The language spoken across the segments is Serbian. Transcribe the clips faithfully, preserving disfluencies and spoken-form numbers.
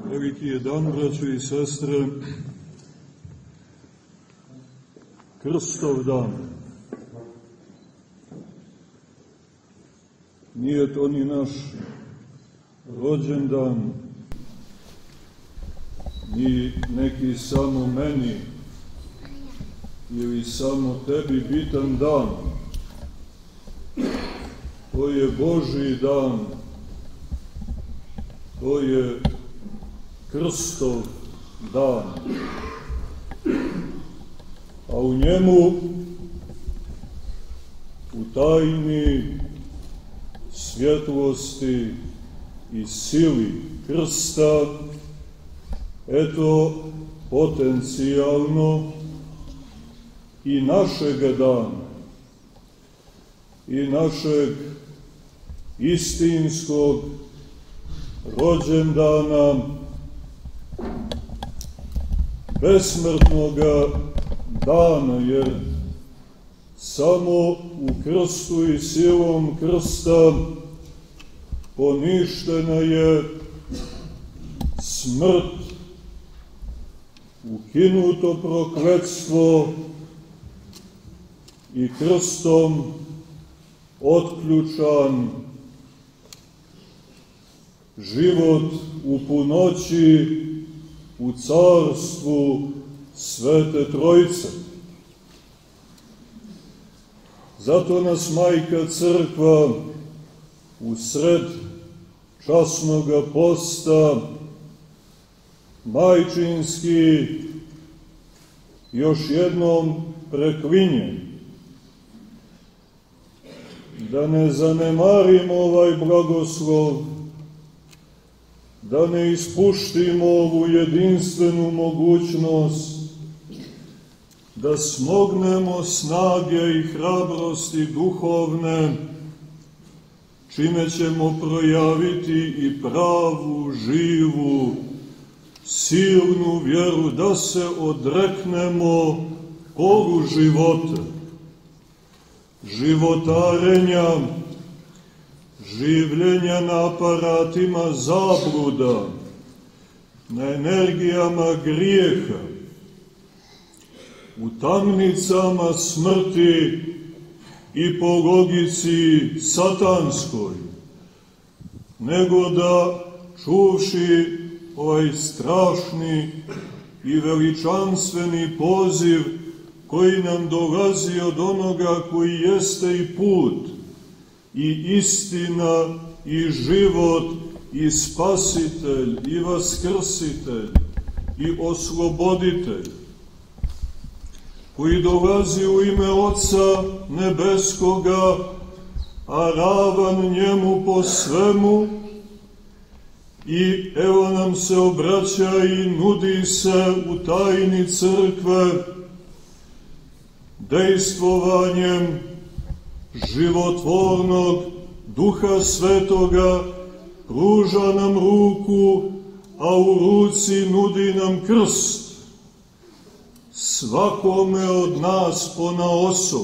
Veliki je dan, braćo i sestre, Krstov dan. Nije to ni naš rođendan, ni neki samo meni ili samo tebi bitan dan. To je Božji dan, to je Krstov dan, a u njemu, u tajni svjetlosti i sili krsta, eto potencijalno i našega dana, i našeg istinskog rođendana, besmrtnoga dana, jer samo u krstu i silom krsta poništena je smrt, ukinuto prokletstvo i krstom otključan život u punoći u carstvu Svete Trojice. Zato nas Majka Crkva u sred časnoga posta majčinski još jednom preklinje da ne zanemarimo ovaj blagoslov, da ne ispuštimo ovu jedinstvenu mogućnost, da smognemo snage i hrabrosti duhovne, čime ćemo projaviti i pravu, živu, silnu vjeru, da se odreknemo polu života, životarenja, življenja na aparatima zabluda, na energijama grijeha, u tamnicama smrti i po logici satanskoj, nego da, čuvši ovaj strašni i veličanstveni poziv koji nam dolazi od onoga koji jeste i put, i istina, i život, i spasitelj, i vaskrsitelj, i osloboditelj, koji dolazi u ime Oca Nebeskoga, a ravan njemu po svemu, i evo nam se obraća i nudi se u tajni crkve, dejstvovanjem životvornog Duha Svetoga, pruža nam ruku, a u ruci nudi nam krst, svakome od nas ponaosob.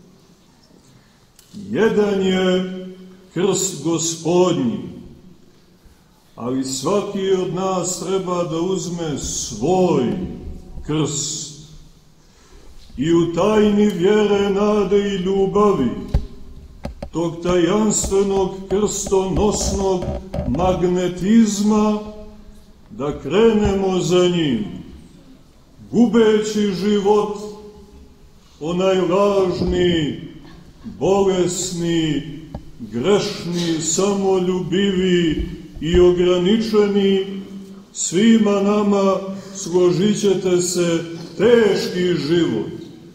Jedan je krst Gospodnji, ali svaki od nas treba da uzme svoj krst i u tajni vjere, nade i ljubavi, tog tajanstvenog krstonosnog magnetizma, da krenemo za njim, gubeći život, onaj lažni, bolesni, grešni, samoljubivi i ograničeni, svima nama, složit ćete se, teški život,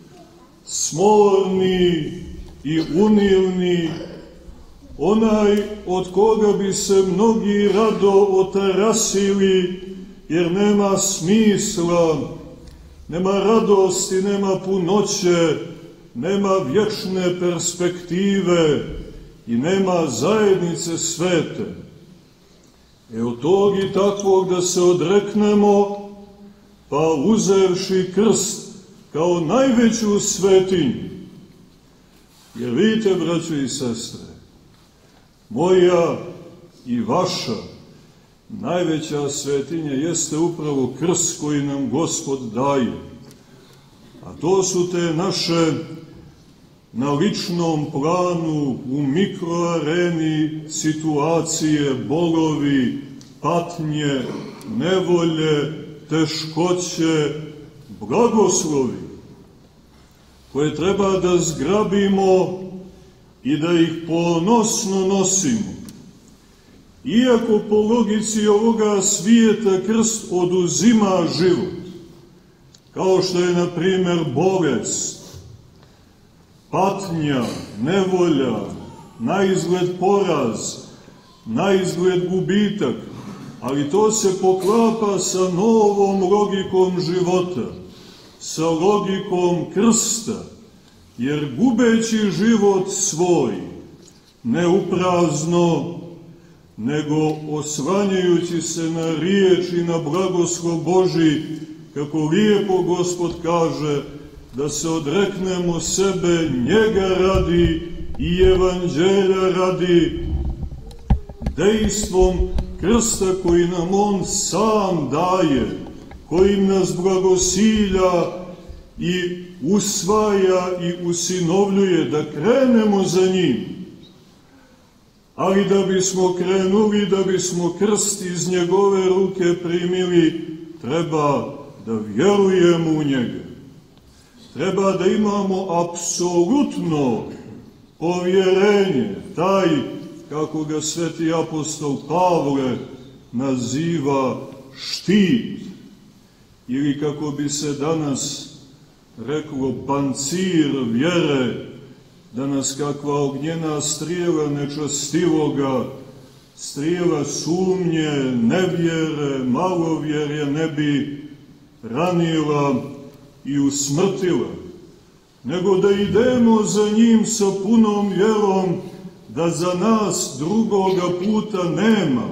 smorni i unilni, onaj od koga bi se mnogi rado otarasili, jer nema smisla, nema radosti, nema punoće, nema vječne perspektive i nema zajednice svete. E od tog i takvog da se odreknemo, pa uzevši krst kao najveću svetinju. Jer vidite, braćo i sestre, moja i vaša najveća svetinja jeste upravo krst koji nam Gospod daje. A to su te naše na ličnom planu, u mikroareni situacije, bolovi, patnje, nevolje, teškoće, blagoslovi, koje treba da zgrabimo i da ih ponosno nosimo. Iako po logici ovoga svijeta krst oduzima život, kao što je, na primjer, bolest, patnja, nevolja, naizgled poraz, naizgled gubitak, ali to se poklapa sa novom logikom života, sa logikom krsta, jer gubeći život svoj, ne uprazno, nego oslanjajući se na riječ i na blagoslov Božji, kako lijepo Gospod kaže, da se odreknemo sebe njega radi i evanđelja radi, dejstvom krsta koji nam on sam daje, kojim nas blagosilja i usvaja i usinovljuje, da krenemo za njim. Ali da bismo krenuli, da bismo krst iz njegove ruke primili, treba da vjerujemo u njega. Treba da imamo apsolutno povjerenje, taj, kako ga sveti apostol Pavle naziva, štit, ili kako bi se danas reklo, pancir vjere, da nas kakva ognjena strijela nečastivoga, strijela sumnje, nevjere, malovjerja ne bi ranila i usmrtila, nego da idemo za njim sa punom vjerom, da za nas drugoga puta nema.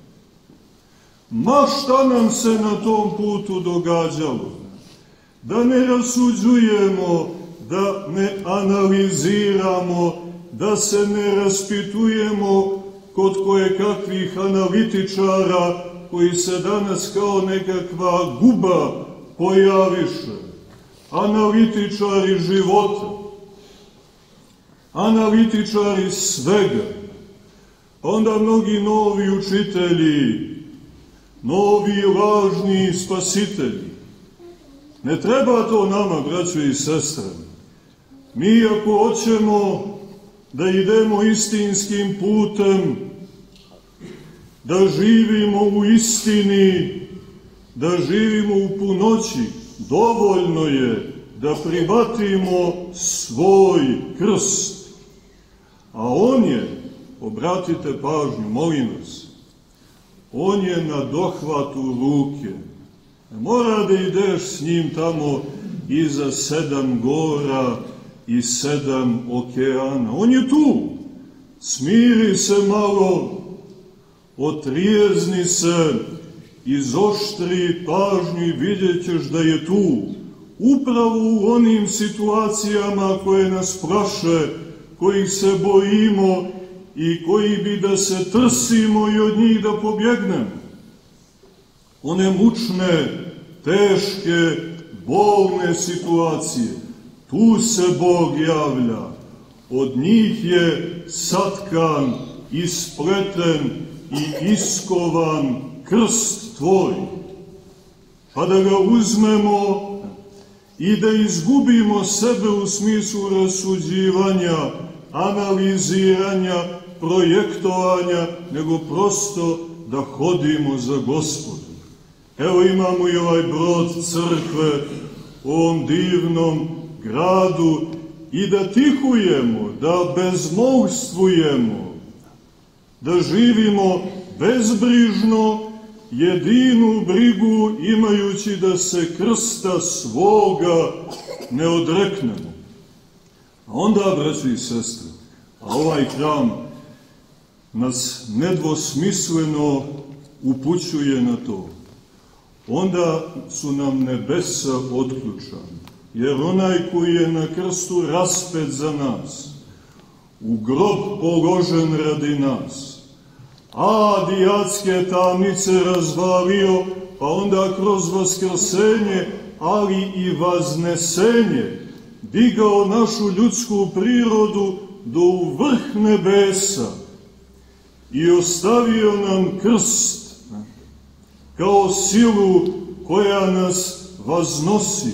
Ma šta nam se na tom putu događalo, da ne rasuđujemo, da ne analiziramo, da se ne raspitujemo kod kojekakvih analitičara koji se danas kao nekakva guba pojaviše. Analitičari života, analitičari svega, onda mnogi novi učitelji, novi lažni spasitelji. Ne treba to nama, braćo i sestre. Mi ako hoćemo da idemo istinskim putem, da živimo u istini, da živimo u punoći, dovoljno je da prihvatimo svoj krst. A on je, obratite pažnju, molim vas, on je na dohvatu ruke. Ne mora da ideš s njim tamo iza sedam gora i sedam okeana. On je tu. Smiri se malo, otrijezni se, izoštri pažnju i vidjet ćeš da je tu. Upravo u onim situacijama koje nas plaše, kojih se bojimo i koji bi da se trsimo i od njih da pobjegnemo. One mučne, teške, bolne situacije, tu se Bog javlja. Od njih je satkan, ispleten i iskovan krst tvoj. Pa da ga uzmemo i da izgubimo sebe u smislu rasuđivanja, analiziranja, projektovanja, nego prosto da hodimo za Gospodom. Evo imamo i ovaj brod crkve u ovom divnom gradu i da tihujemo, da bezmolstvujemo, da živimo bezbrižno, jedinu brigu imajući da se krsta svoga ne odreknemo. A onda, braći i sestre, a ovaj hram nas nedvosmisleno upućuje na to. Onda su nam nebesa otključana, jer onaj koji je na krstu raspet za nas, u grob položen radi nas, adijatske tamnice razvalio, pa onda kroz vaskrsenje, ali i vaznesenje, digao našu ljudsku prirodu do u vrh nebesa i ostavio nam krst kao silu koja nas vaznosi.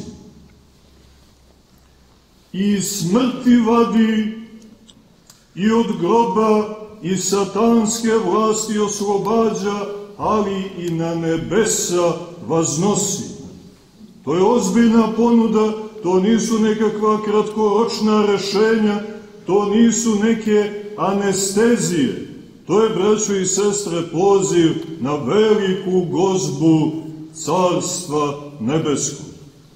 I smrti vadi, i od groba i satanske vlasti oslobađa, ali i na nebesa vaznosi. To je ozbiljna ponuda, to nisu nekakva kratkoročna rešenja, to nisu neke anestezije. To je, braćo i sestre, poziv na veliku gozbu Carstva nebeskog.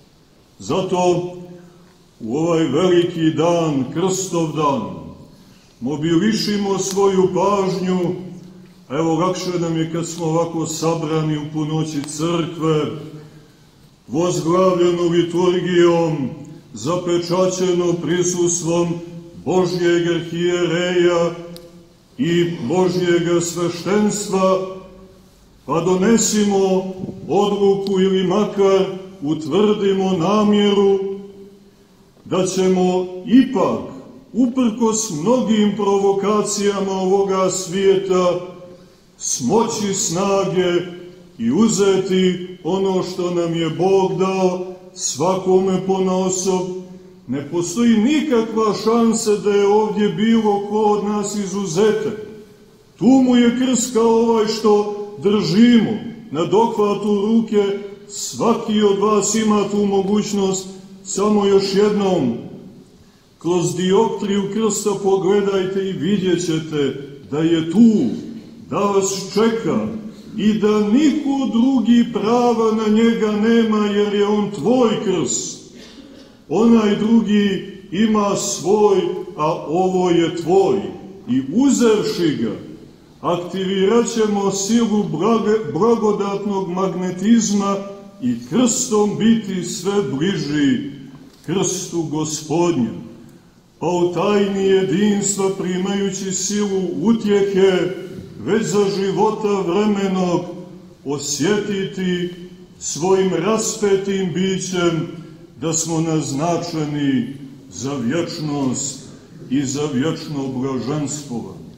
Zato u ovaj veliki dan, Krstov dan, mobilišimo svoju pažnju. Evo, lakše nam je kad smo ovako sabrani u punoći crkve, vozglavljeno liturgijom, zapečaćeno prisustvom Božjeg arhijereja i Božjega sveštenstva, pa donesimo odluku ili makar utvrdimo namjeru da ćemo ipak, uprkos mnogim provokacijama ovoga svijeta, smoći snage i uzeti ono što nam je Bog dao, svakome ponaosob. Ne postoji nikakva šansa da je ovdje bilo ko od nas izuzetak. Tu mu je krst kao ovaj što držimo na dohvatu ruke. Svaki od vas ima tu mogućnost. Samo još jednom, kroz dioptriju krsta pogledajte i vidjet ćete da je tu, da vas čeka i da niko drugi prava na njega nema, jer je on tvoj krst. Onaj drugi ima svoj, a ovo je tvoj. I uzevši ga, aktivirat ćemo silu blagodatnog magnetizma i krstom biti sve bliži krstu Gospodnja. Pa u tajni jedinstva, primajući silu utjehe, već za života vremenog, osjetiti svojim raspetim bićem da smo naznačeni za vječnost i za vječno blaženstvovanje.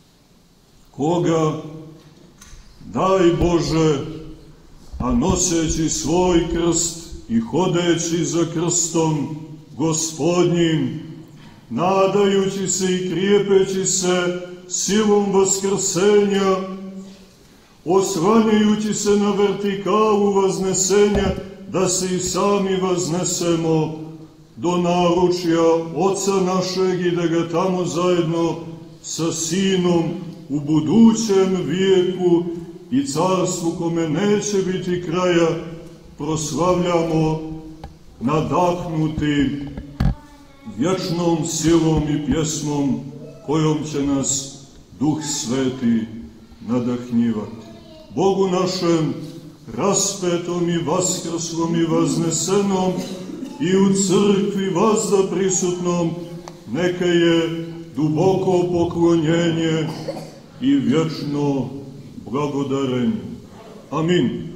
Koga, daj Bože, a noseći svoj krst i hodeći za krstom Gospodnjim, nadajući se i krijepeći se silom vaskrsenja, oslanjajući se na vertikalu vaznesenja, da se i sami vaznesemo do naručja Oca našeg i da ga tamo zajedno sa Sinom u budućem vijeku i carstvu kome neće biti kraja proslavljamo nadahnuti vječnom silom i pjesmom kojom će nas Duh Sveti nadahnjivati. Bogu našem, raspetom i vaskrslom i vaznesenom i u crkvi vazda prisutnom, neka je duboko poklonjenje i vječno blagodarenje. Amin.